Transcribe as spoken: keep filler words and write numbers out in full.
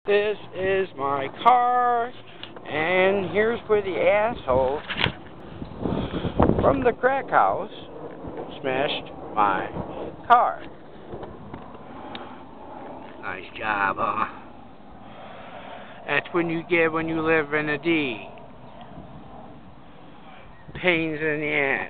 This is my car, and here's where the asshole from the crack house smashed my car. Nice job, huh? That's when you get when you live in a D. Pains in the ass.